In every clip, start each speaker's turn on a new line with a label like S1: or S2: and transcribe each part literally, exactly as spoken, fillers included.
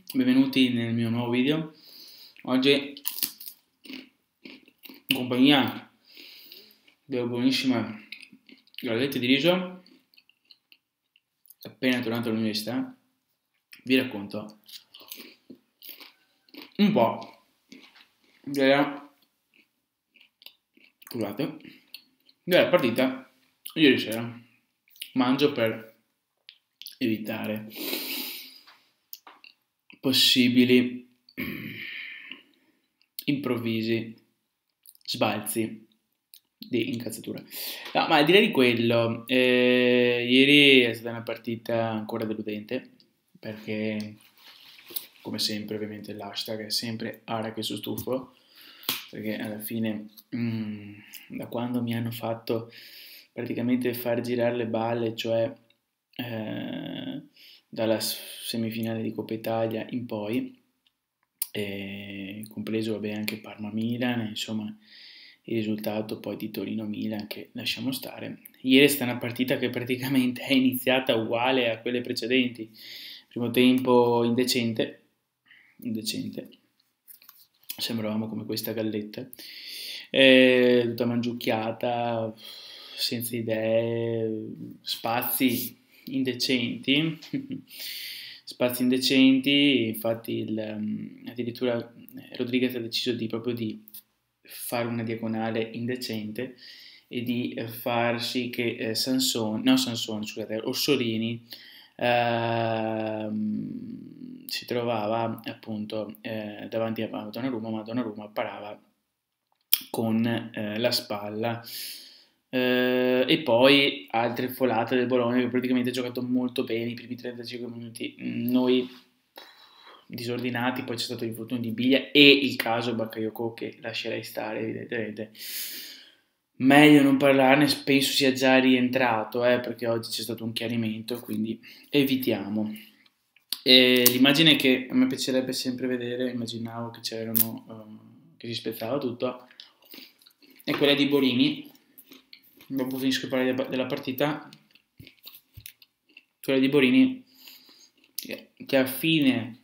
S1: benvenuti nel mio nuovo video. Oggi in compagnia della buonissima galletta di riso appena tornato all'università vi racconto un po' della, scusate, della partita ieri sera. Mangio per evitare possibili improvvisi sbalzi di incazzatura. No, ma al di là di quello, eh, ieri è stata una partita ancora deludente, perché come sempre ovviamente l'hashtag è sempre Arache su stufo, perché alla fine mm, da quando mi hanno fatto praticamente far girare le balle, cioè eh, dalla semifinale di Coppa Italia in poi, eh, compreso vabbè, anche Parma-Milan, insomma il risultato poi di Torino-Milan che lasciamo stare. Ieri è stata una partita che praticamente è iniziata uguale a quelle precedenti, primo tempo indecente, indecente, sembravamo come questa galletta, eh, tutta mangiucchiata, senza idee, spazi indecenti, spazi indecenti, infatti il, addirittura Rodriguez ha deciso di proprio di fare una diagonale indecente e di far sì che eh, Sansone, no Sansone, scusate, Orsolini eh, si trovava appunto eh, davanti a Donnarumma, ma Donnarumma parava con eh, la spalla. Uh, e poi altre folate del Bologna che praticamente ha giocato molto bene i primi trentacinque minuti, noi disordinati, poi c'è stato l'infortunio di Biglia e il caso Bakayoko che lascerei stare evidentemente, meglio non parlarne, penso sia già rientrato eh, perché oggi c'è stato un chiarimento, quindi evitiamo. E l'immagine che a me piacerebbe sempre vedere, immaginavo che c'erano uh, che si spezzava tutto, è quella di Borini. Dopo finisco di parlare della partita, quella di Borini che a fine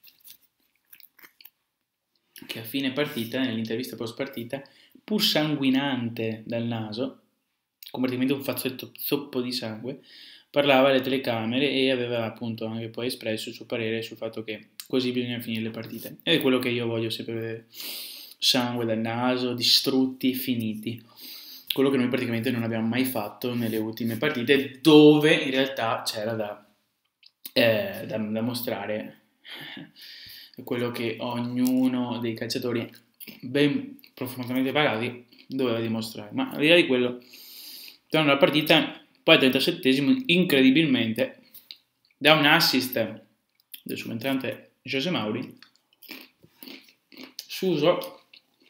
S1: che a fine partita, nell'intervista post partita, pur sanguinante dal naso, con praticamente un fazzoletto zoppo di sangue, parlava alle telecamere e aveva appunto anche poi espresso il suo parere sul fatto che così bisogna finire le partite. Ed è quello che io voglio sempre vedere: sangue dal naso, distrutti, finiti. Quello che noi praticamente non abbiamo mai fatto nelle ultime partite, dove in realtà c'era da, eh, da, da mostrare quello che ognuno dei calciatori ben profondamente pagati doveva dimostrare. Ma al di là di quello, tornando alla partita, poi al trentasettesimo incredibilmente da un assist del subentrante José Mauri, Suso,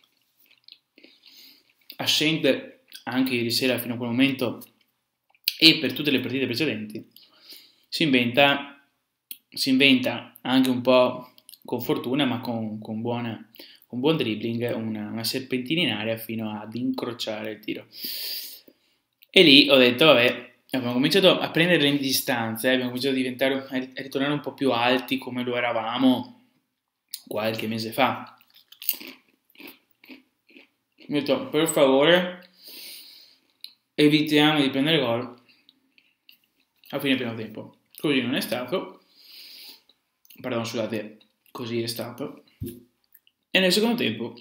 S1: assente anche ieri sera fino a quel momento e per tutte le partite precedenti, si inventa, si inventa anche un po' con fortuna, ma con, con, buona, con buon dribbling, una, una serpentina in aria fino ad incrociare il tiro. E lì ho detto, vabbè, abbiamo cominciato a prendere le distanze, eh, abbiamo cominciato a diventare, a ritornare un po' più alti come lo eravamo qualche mese fa. Mi ho detto, per favore, evitiamo di prendere gol a fine primo tempo. Così non è stato, pardon, scusate, così è stato. E nel secondo tempo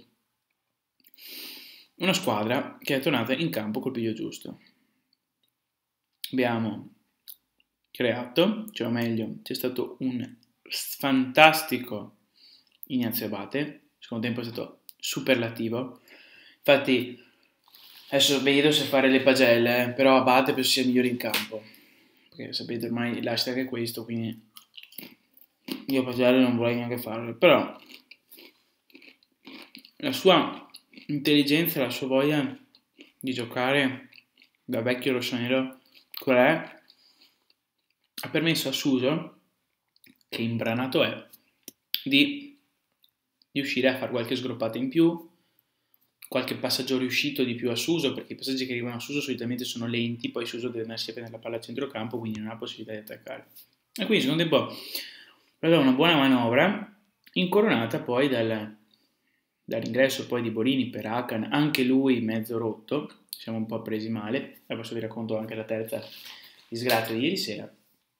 S1: una squadra che è tornata in campo col piglio giusto. Abbiamo creato, cioè o meglio, c'è stato un fantastico Ignazio Abate. Il secondo tempo è stato superlativo. Infatti adesso vedo se fare le pagelle, eh, però Abate penso sia il migliore in campo, perché sapete ormai l'hashtag è questo, quindi io pagelle non vorrei neanche farle, però la sua intelligenza, la sua voglia di giocare da vecchio rossonero qual è, ha permesso a Suso, che imbranato è, di, di uscire a fare qualche sgroppata in più, qualche passaggio riuscito di più a Suso, perché i passaggi che arrivano a Suso solitamente sono lenti, poi Suso deve andarsi a prendere la palla a centrocampo, quindi non ha possibilità di attaccare. E quindi secondo tempo aveva una buona manovra, incoronata poi dal, dall'ingresso poi di Borini per Hakan, anche lui mezzo rotto, siamo un po' presi male, adesso vi racconto anche la terza disgrazia di ieri sera.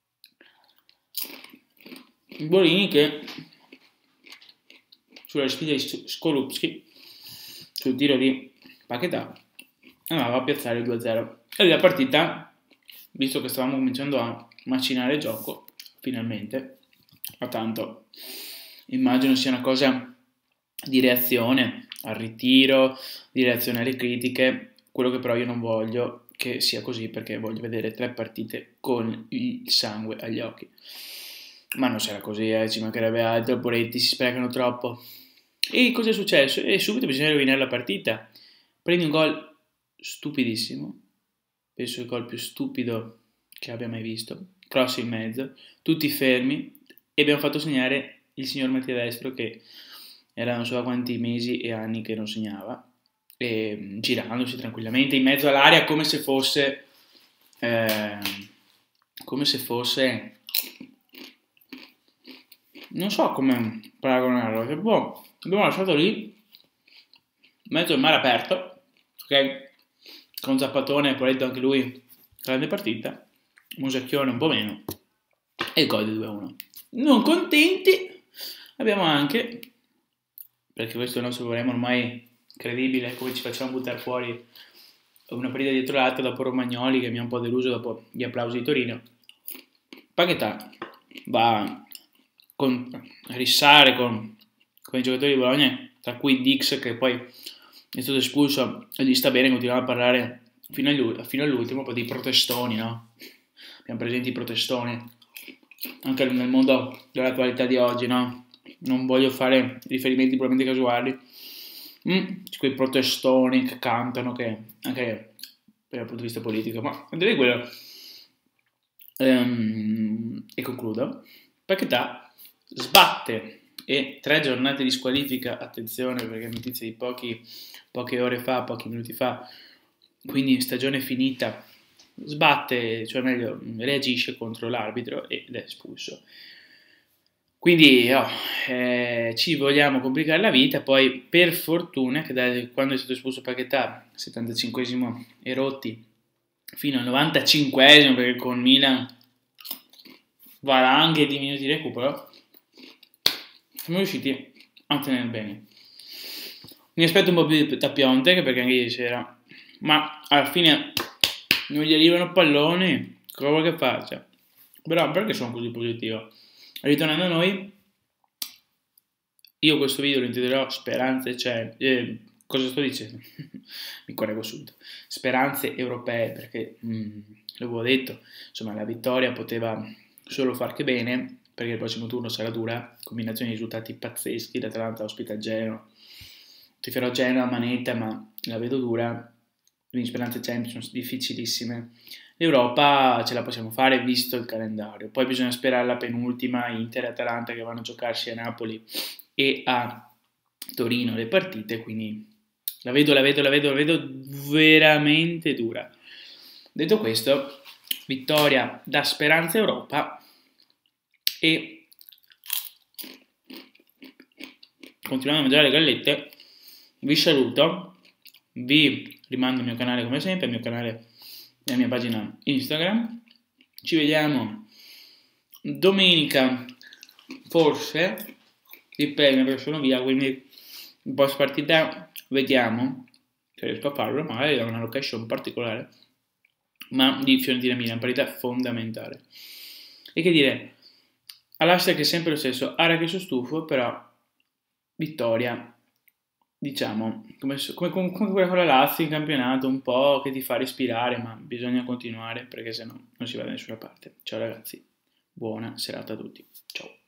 S1: Borini che sulla sfida di Skorupski, sul tiro di Paquetá, andava a piazzare il due a zero. E la partita, visto che stavamo cominciando a macinare il gioco, finalmente, ma tanto immagino sia una cosa di reazione al ritiro, di reazione alle critiche, quello che però io non voglio che sia così, perché voglio vedere tre partite con il sangue agli occhi. Ma non sarà così, eh, ci mancherebbe altro, i Poretti si sprecano troppo. E cosa è successo? E subito bisogna rovinare la partita. Prendi un gol stupidissimo, penso il gol più stupido che abbia mai visto, cross in mezzo, tutti fermi, e abbiamo fatto segnare il signor Mattia Destro, che era non so da quanti mesi e anni che non segnava, e girandosi tranquillamente in mezzo all'area come se fosse eh, come se fosse non so come paragonarlo, che boh, abbiamo lasciato lì in mezzo al mare aperto, ok, con Zappatone e Poletto anche lui, grande partita, Musacchione un po' meno, e il gol di due a uno. Non contenti abbiamo anche, perché questo è il nostro problema ormai credibile, come ci facciamo buttare fuori una partita dietro l'altra dopo Romagnoli, che mi ha un po' deluso dopo gli applausi di Torino. Paquetá va con, a rissare con, con i giocatori di Bologna, tra cui Dix, che poi è stato espulso e gli sta bene, continuiamo a parlare fino, agli, fino all'ultimo, poi di protestoni, no? Abbiamo presenti i protestoni anche nel mondo dell'attualità di oggi, no? Non voglio fare riferimenti probabilmente casuali, mm, quei protestoni che cantano, che anche dal punto di vista politico, ma direi quello. Ehm, e concludo. Paquetá sbatte e tre giornate di squalifica, attenzione perché è notizia di pochi, poche ore fa, pochi minuti fa, quindi stagione finita, sbatte, cioè meglio reagisce contro l'arbitro ed è espulso. Quindi oh, eh, ci vogliamo complicare la vita. Poi per fortuna che da quando è stato espulso Paquetá, settantacinquesimo e rotti, fino al novantacinquesimo, perché con Milan valanghe di minuti di recupero, siamo riusciti a tenere bene. Mi aspetto un po' più da Piontek, perché anche ieri sera, ma alla fine non gli arrivano palloni, cosa vuoi che faccia? Però perché sono così positivo? Ritornando a noi, io questo video lo intitolerò Speranze c'è, eh, cosa sto dicendo? Mi correggo subito. Speranze europee, perché mh, l'avevo detto, insomma la vittoria poteva solo far che bene, perché il prossimo turno sarà dura, combinazioni di risultati pazzeschi, l'Atalanta ospita Genoa, ti farò Genoa a manetta, ma la vedo dura, quindi speranze Champions difficilissime. L'Europa ce la possiamo fare visto il calendario, poi bisogna sperare la penultima, Inter e Atalanta, che vanno a giocarsi a Napoli e a Torino le partite, quindi la vedo, la vedo, la vedo, la vedo veramente dura. Detto questo, vittoria da Speranza Europa e continuando a mangiare le gallette, vi saluto, vi rimando il mio canale come sempre, il mio canale e la mia pagina Instagram. Ci vediamo domenica, forse, dipende perché sono via, quindi in post partita vediamo se riesco a farlo, magari da una location particolare, ma di Fiorentina Milan, partita fondamentale. E che dire, all'hashtag è sempre lo stesso, area che sono stufo, però vittoria, diciamo, come, come, come quella con la Lazio in campionato, un po' che ti fa respirare, ma bisogna continuare perché sennò non si va da nessuna parte. Ciao ragazzi, buona serata a tutti, ciao.